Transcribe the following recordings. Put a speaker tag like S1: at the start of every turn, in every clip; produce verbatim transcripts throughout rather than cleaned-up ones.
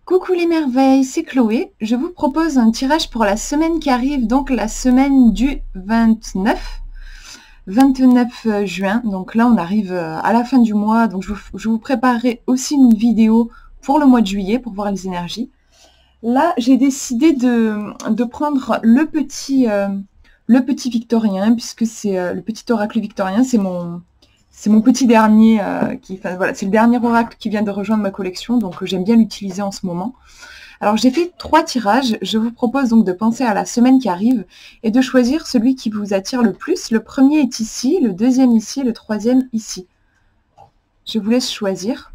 S1: Coucou les merveilles, c'est Chloé. Je vous propose un tirage pour la semaine qui arrive, donc la semaine du vingt-neuf, vingt-neuf juin. Donc là, on arrive à la fin du mois, donc je vous, je vous préparerai aussi une vidéo pour le mois de juillet pour voir les énergies. Là, j'ai décidé de, de prendre le petit, euh, le petit victorien, puisque c'est euh, le petit oracle victorien, c'est mon... C'est mon petit dernier, euh, qui, enfin, voilà, c'est le dernier oracle qui vient de rejoindre ma collection, donc euh, j'aime bien l'utiliser en ce moment. Alors j'ai fait trois tirages, je vous propose donc de penser à la semaine qui arrive et de choisir celui qui vous attire le plus. Le premier est ici, le deuxième ici, le troisième ici. Je vous laisse choisir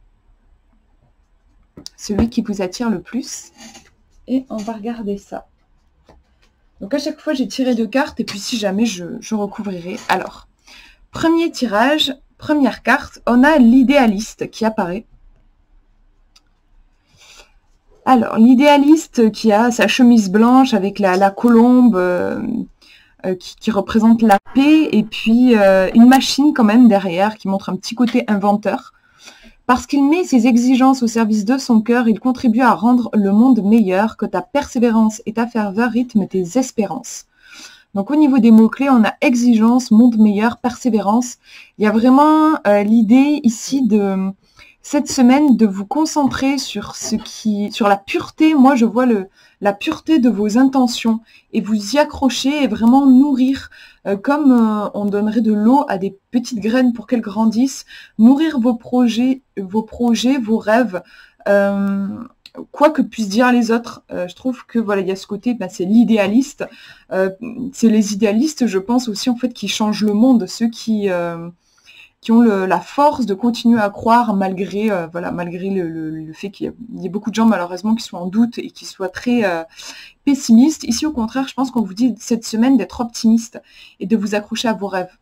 S1: celui qui vous attire le plus et on va regarder ça. Donc à chaque fois j'ai tiré deux cartes et puis si jamais je, je recouvrirai. Alors, premier tirage, première carte, on a l'idéaliste qui apparaît. Alors, l'idéaliste qui a sa chemise blanche avec la, la colombe euh, euh, qui, qui représente la paix et puis euh, une machine quand même derrière qui montre un petit côté inventeur. Parce qu'il met ses exigences au service de son cœur, il contribue à rendre le monde meilleur, que ta persévérance et ta ferveur rythment tes espérances. Donc au niveau des mots-clés, on a exigence, monde meilleur, persévérance. Il y a vraiment euh, l'idée ici de cette semaine de vous concentrer sur ce qui, sur la pureté. Moi, je vois le, la pureté de vos intentions et vous y accrocher et vraiment nourrir, euh, comme euh, on donnerait de l'eau à des petites graines pour qu'elles grandissent, nourrir vos projets, vos projets, vos rêves. Euh, quoi que puissent dire les autres, euh, je trouve que voilà, il y a ce côté, ben, c'est l'idéaliste, euh, c'est les idéalistes, je pense aussi en fait, qui changent le monde, ceux qui euh, qui ont le, la force de continuer à croire malgré euh, voilà, malgré le, le, le fait qu'il y, y ait beaucoup de gens malheureusement qui soient en doute et qui soient très euh, pessimistes. Ici au contraire, je pense qu'on vous dit cette semaine d'être optimiste et de vous accrocher à vos rêves.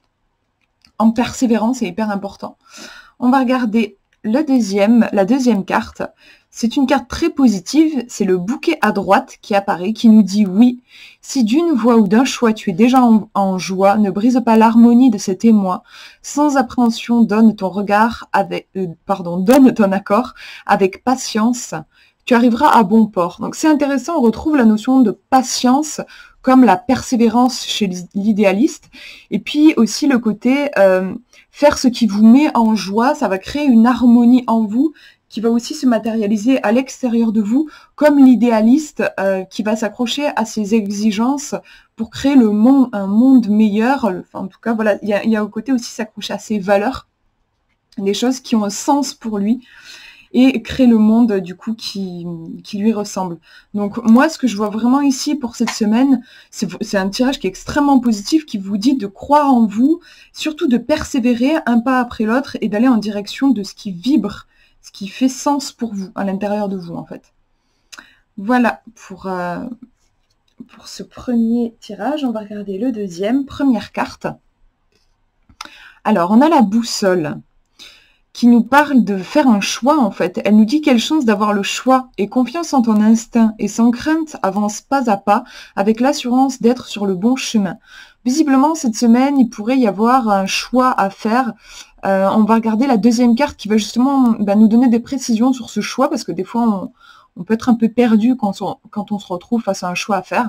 S1: En persévérance, c'est hyper important. On va regarder le deuxième, la deuxième carte. C'est une carte très positive, c'est le bouquet à droite qui apparaît, qui nous dit oui. Si d'une voix ou d'un choix tu es déjà en, en joie, ne brise pas l'harmonie de cet émoi. Sans appréhension, donne ton regard avec, euh, pardon, donne ton accord avec patience. Tu arriveras à bon port. Donc c'est intéressant, on retrouve la notion de patience comme la persévérance chez l'idéaliste. Et puis aussi le côté euh, faire ce qui vous met en joie, ça va créer une harmonie en vous qui va aussi se matérialiser à l'extérieur de vous, comme l'idéaliste euh, qui va s'accrocher à ses exigences pour créer le monde, un monde meilleur. Enfin, en tout cas, voilà, il y a, y a au côté aussi s'accrocher à ses valeurs, des choses qui ont un sens pour lui, et créer le monde du coup qui, qui lui ressemble. Donc moi, ce que je vois vraiment ici pour cette semaine, c'est un tirage qui est extrêmement positif, qui vous dit de croire en vous, surtout de persévérer un pas après l'autre et d'aller en direction de ce qui vibre, ce qui fait sens pour vous, à l'intérieur de vous, en fait. Voilà pour, euh, pour ce premier tirage. On va regarder le deuxième. Première carte. Alors, on a la boussole qui nous parle de faire un choix, en fait. Elle nous dit quelle chance d'avoir le choix et confiance en ton instinct et sans crainte, avance pas à pas avec l'assurance d'être sur le bon chemin. Visiblement, cette semaine, il pourrait y avoir un choix à faire. Euh, on va regarder la deuxième carte qui va justement bah, nous donner des précisions sur ce choix, parce que des fois, on, on peut être un peu perdu quand on, quand on se retrouve face à un choix à faire.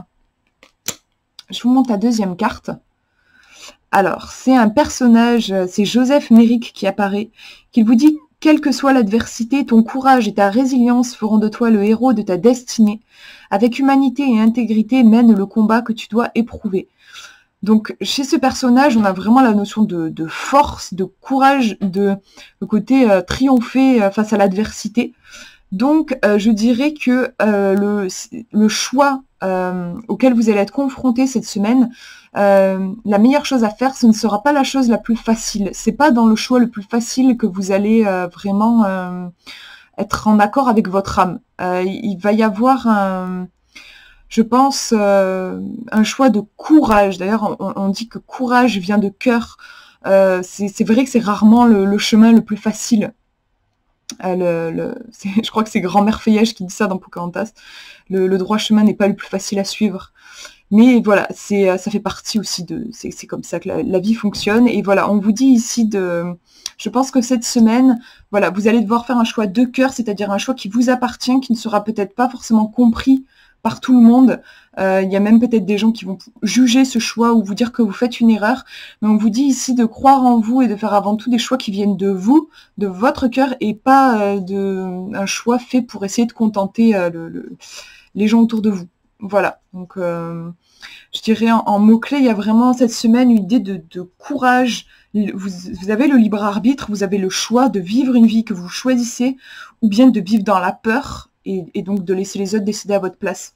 S1: Je vous montre la deuxième carte. Alors, c'est un personnage, c'est Joseph Méric qui apparaît, qui vous dit « Quelle que soit l'adversité, ton courage et ta résilience feront de toi le héros de ta destinée. Avec humanité et intégrité, mène le combat que tu dois éprouver. » Donc, chez ce personnage, on a vraiment la notion de, de force, de courage, de le côté euh, triompher euh, face à l'adversité. Donc, euh, je dirais que euh, le, le choix euh, auquel vous allez être confronté cette semaine, euh, la meilleure chose à faire, ce ne sera pas la chose la plus facile. C'est pas dans le choix le plus facile que vous allez euh, vraiment euh, être en accord avec votre âme. Euh, il va y avoir un... Je pense, euh, un choix de courage. D'ailleurs, on, on dit que courage vient de cœur. Euh, c'est vrai que c'est rarement le, le chemin le plus facile. Euh, le, le, je crois que c'est Grand-mère Feuillage qui dit ça dans Pocahontas. Le, le droit chemin n'est pas le plus facile à suivre. Mais voilà, c'est, ça fait partie aussi de... C'est, c'est comme ça que la, la vie fonctionne. Et voilà, on vous dit ici de... Je pense que cette semaine, voilà, vous allez devoir faire un choix de cœur, c'est-à-dire un choix qui vous appartient, qui ne sera peut-être pas forcément compris par tout le monde. Euh, il y a même peut-être des gens qui vont juger ce choix ou vous dire que vous faites une erreur. Mais on vous dit ici de croire en vous et de faire avant tout des choix qui viennent de vous, de votre cœur, et pas euh, de, un choix fait pour essayer de contenter euh, le, le, les gens autour de vous. Voilà, donc euh, je dirais en, en mots-clés, il y a vraiment cette semaine une idée de, de courage. Vous, vous avez le libre arbitre, vous avez le choix de vivre une vie que vous choisissez ou bien de vivre dans la peur et, et donc de laisser les autres décider à votre place.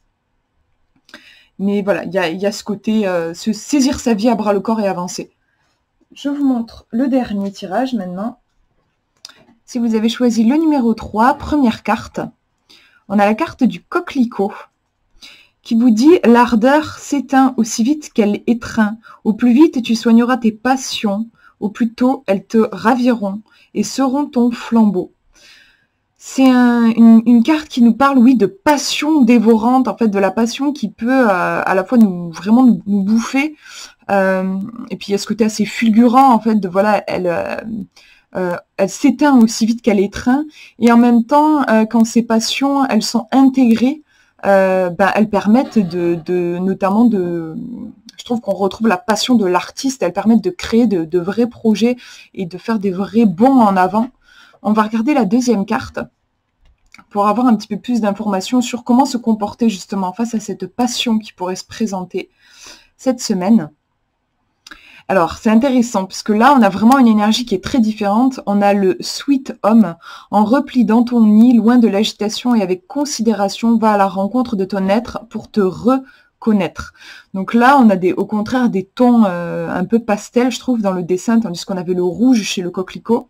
S1: Mais voilà, il y a, y a ce côté, euh, se saisir sa vie à bras le corps et avancer. Je vous montre le dernier tirage maintenant. Si vous avez choisi le numéro trois, première carte, on a la carte du coquelicot qui vous dit « L'ardeur s'éteint aussi vite qu'elle étreint. Au plus vite tu soigneras tes passions, au plus tôt elles te raviront et seront ton flambeau. » C'est un, une, une carte qui nous parle, oui, de passion dévorante, en fait, de la passion qui peut euh, à la fois nous vraiment nous, nous bouffer. Euh, et puis il y a ce côté assez fulgurant, en fait, de voilà, elle, euh, euh, elle s'éteint aussi vite qu'elle étreint. Et en même temps, euh, quand ces passions, elles sont intégrées, euh, ben, elles permettent de, de, notamment de... Je trouve qu'on retrouve la passion de l'artiste, elles permettent de créer de, de vrais projets et de faire des vrais bonds en avant. On va regarder la deuxième carte pour avoir un petit peu plus d'informations sur comment se comporter justement face à cette passion qui pourrait se présenter cette semaine. Alors, c'est intéressant, parce que là, on a vraiment une énergie qui est très différente. On a le sweet homme en repli dans ton nid, loin de l'agitation et avec considération, va à la rencontre de ton être pour te reconnaître. Donc là, on a des, au contraire des tons euh, un peu pastel, je trouve, dans le dessin, tandis qu'on avait le rouge chez le coquelicot.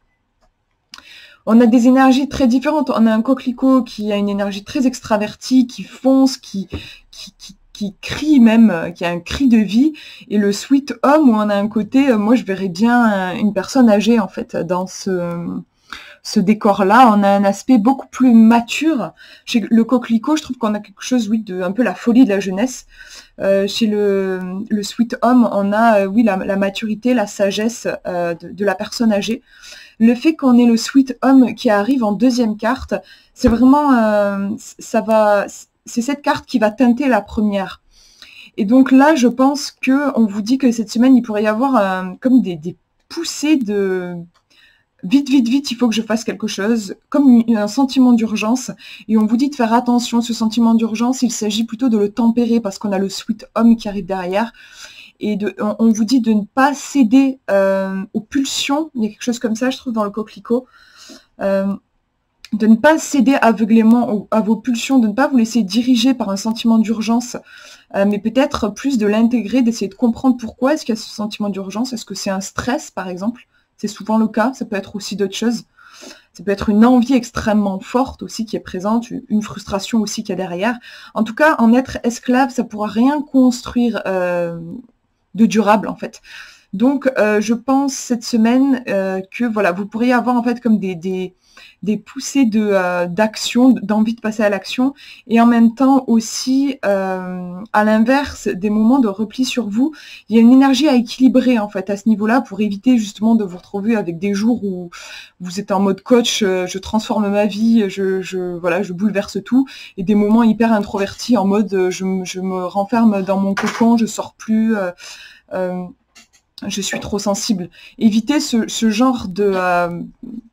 S1: On a des énergies très différentes. On a un coquelicot qui a une énergie très extravertie, qui fonce, qui, qui, qui, qui crie même, qui a un cri de vie. Et le sweet homme, où on a un côté, moi je verrais bien une personne âgée en fait dans ce, ce décor-là. On a un aspect beaucoup plus mature. Chez le coquelicot, je trouve qu'on a quelque chose, oui, de un peu la folie de la jeunesse. Euh, chez le, le sweet homme, on a, euh, oui, la, la maturité, la sagesse euh, de, de la personne âgée. Le fait qu'on ait le sweet homme qui arrive en deuxième carte, c'est vraiment, euh, ça va, c'est cette carte qui va teinter la première. Et donc là, je pense que on vous dit que cette semaine, il pourrait y avoir euh, comme des, des poussées de vite, vite, vite, il faut que je fasse quelque chose, comme un sentiment d'urgence. Et on vous dit de faire attention, ce sentiment d'urgence, il s'agit plutôt de le tempérer parce qu'on a le sweet homme qui arrive derrière. Et de, on, on vous dit de ne pas céder euh, aux pulsions, il y a quelque chose comme ça, je trouve, dans le coquelicot, euh, de ne pas céder aveuglément aux, à vos pulsions, de ne pas vous laisser diriger par un sentiment d'urgence, euh, mais peut-être plus de l'intégrer, d'essayer de comprendre pourquoi est-ce qu'il y a ce sentiment d'urgence. Est-ce que c'est un stress, par exemple? C'est souvent le cas, ça peut être aussi d'autres choses. Ça peut être une envie extrêmement forte aussi qui est présente, une frustration aussi qu'il y a derrière. En tout cas, en être esclave, ça ne pourra rien construire euh, de durable en fait. Donc euh, je pense cette semaine euh, que voilà, vous pourriez avoir en fait comme des, des, des poussées de, euh, d'action, d'envie de passer à l'action, et en même temps aussi euh, à l'inverse des moments de repli sur vous. Il y a une énergie à équilibrer en fait à ce niveau-là pour éviter justement de vous retrouver avec des jours où vous êtes en mode coach, euh, je transforme ma vie, je, je voilà, je bouleverse tout, et des moments hyper introvertis en mode euh, je, je me renferme dans mon cocon, je sors plus. Euh, euh, je suis trop sensible. Évitez ce, ce genre de, euh,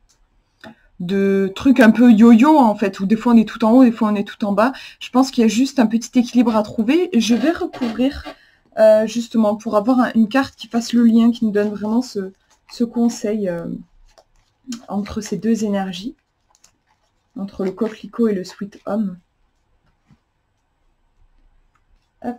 S1: de truc un peu yo-yo, en fait, où des fois on est tout en haut, des fois on est tout en bas. Je pense qu'il y a juste un petit équilibre à trouver. Je vais recouvrir, euh, justement, pour avoir un, une carte qui fasse le lien, qui nous donne vraiment ce, ce conseil euh, entre ces deux énergies, entre le coquelicot et le sweet homme. Hop.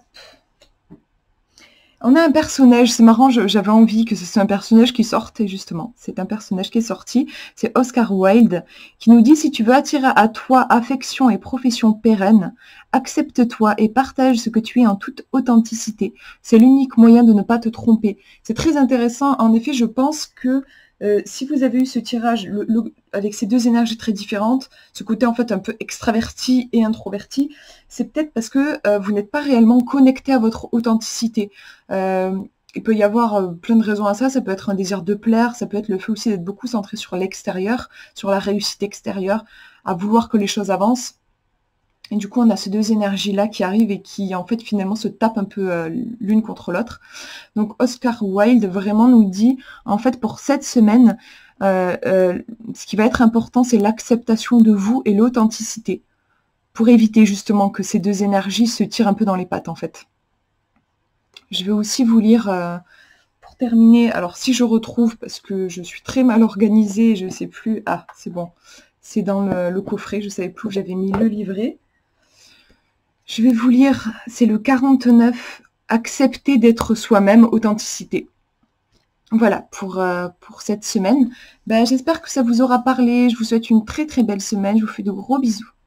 S1: On a un personnage, c'est marrant, j'avais envie que ce soit un personnage qui sortait justement. C'est un personnage qui est sorti, c'est Oscar Wilde, qui nous dit « Si tu veux attirer à toi affection et profession pérenne, accepte-toi et partage ce que tu es en toute authenticité. C'est l'unique moyen de ne pas te tromper. » C'est très intéressant, en effet, je pense que Euh, si vous avez eu ce tirage le, le, avec ces deux énergies très différentes, ce côté en fait un peu extraverti et introverti, c'est peut-être parce que euh, vous n'êtes pas réellement connecté à votre authenticité. Euh, il peut y avoir euh, plein de raisons à ça, ça peut être un désir de plaire, ça peut être le fait aussi d'être beaucoup centré sur l'extérieur, sur la réussite extérieure, à vouloir que les choses avancent. Et du coup, on a ces deux énergies-là qui arrivent et qui, en fait, finalement, se tapent un peu euh, l'une contre l'autre. Donc, Oscar Wilde vraiment nous dit, en fait, pour cette semaine, euh, euh, ce qui va être important, c'est l'acceptation de vous et l'authenticité, pour éviter justement que ces deux énergies se tirent un peu dans les pattes, en fait. Je vais aussi vous lire, euh, pour terminer, alors si je retrouve, parce que je suis très mal organisée, je ne sais plus, ah, c'est bon, c'est dans le, le coffret, je ne savais plus où j'avais mis le livret. Je vais vous lire, c'est le quarante-neuf, accepter d'être soi-même, authenticité. Voilà, pour, euh, pour cette semaine. Ben, j'espère que ça vous aura parlé. Je vous souhaite une très très belle semaine. Je vous fais de gros bisous.